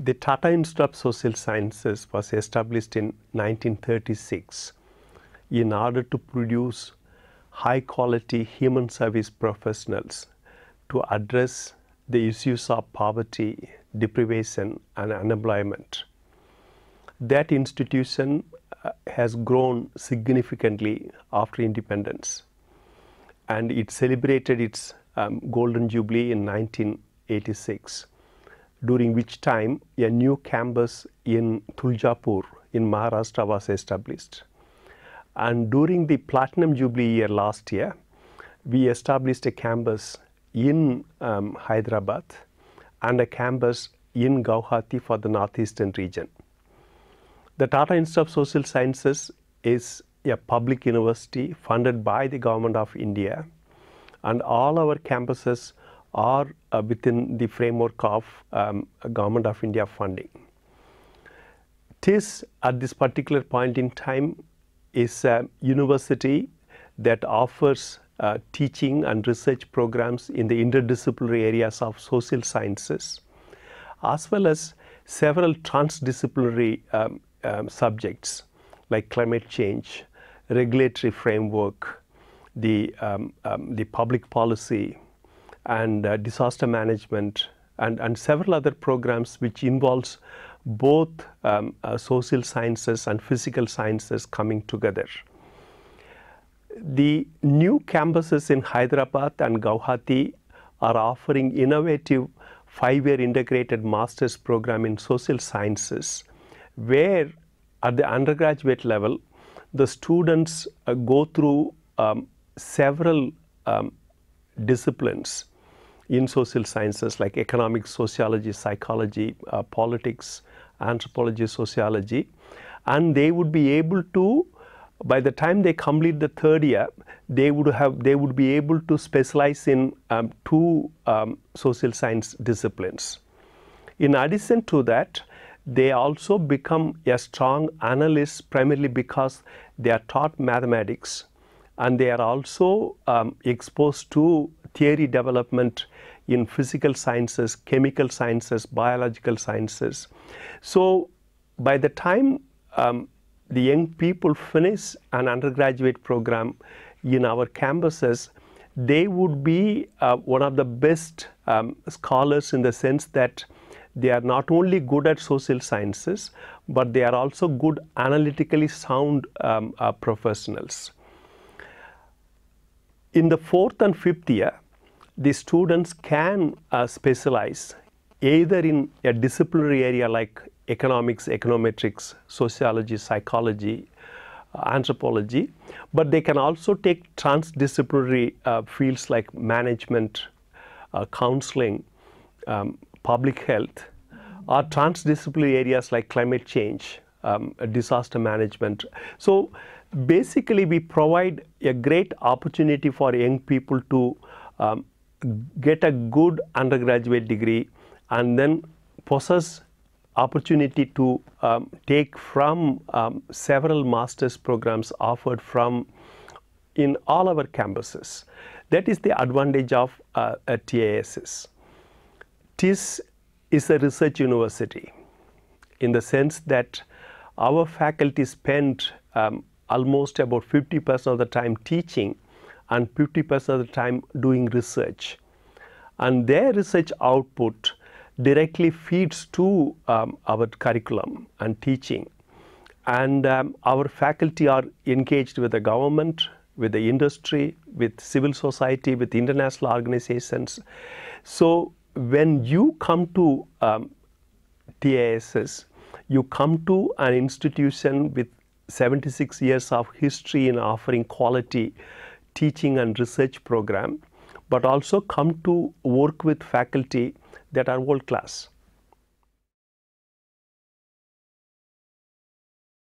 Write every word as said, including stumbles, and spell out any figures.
The Tata Institute of Social Sciences was established in nineteen thirty-six in order to produce high quality human service professionals to address the issues of poverty, deprivation and unemployment. That institution uh, has grown significantly after independence, and it celebrated its um, golden jubilee in nineteen eighty-six, during which time a new campus in Tuljapur in Maharashtra was established. And during the platinum jubilee year last year, we established a campus in um, Hyderabad and a campus in Guwahati for the northeastern region. The Tata Institute of Social Sciences is a public university funded by the Government of India, and all our campuses are uh, within the framework of um, Government of India funding. TISS at this particular point in time is a university that offers uh, teaching and research programs in the interdisciplinary areas of social sciences, as well as several transdisciplinary um, um, subjects like climate change, regulatory framework, the, um, um, the public policy, and uh, disaster management, and, and several other programs which involves both um, uh, social sciences and physical sciences coming together. The new campuses in Hyderabad and Guwahati are offering innovative five-year integrated master's program in social sciences, where at the undergraduate level, the students uh, go through um, several um, disciplines in social sciences like economics, sociology, psychology, uh, politics, anthropology, sociology, and they would be able to, by the time they complete the third year, they would have they would be able to specialize in um, two um, social science disciplines. In addition to that, they also become a strong analyst primarily because they are taught mathematics, and they are also um, exposed to theory development in physical sciences, chemical sciences, biological sciences. So by the time um, the young people finish an undergraduate program in our campuses, they would be uh, one of the best um, scholars in the sense that they are not only good at social sciences, but they are also good analytically sound um, uh, professionals. In the fourth and fifth year, the students can uh, specialize either in a disciplinary area like economics, econometrics, sociology, psychology, uh, anthropology, but they can also take transdisciplinary uh, fields like management, uh, counseling, um, public health, or transdisciplinary areas like climate change, um, disaster management. So basically we provide a great opportunity for young people to um, get a good undergraduate degree and then possess opportunity to um, take from um, several master's programs offered from in all our campuses. That is the advantage of uh, a T I S S. TISS is a research university in the sense that our faculty spend um, almost about fifty percent of the time teaching and fifty percent of the time doing research. And their research output directly feeds to um, our curriculum and teaching. And um, our faculty are engaged with the government, with the industry, with civil society, with international organizations. So when you come to um, T I S S, you come to an institution with seventy-six years of history in offering quality teaching and research program, but also come to work with faculty that are world class.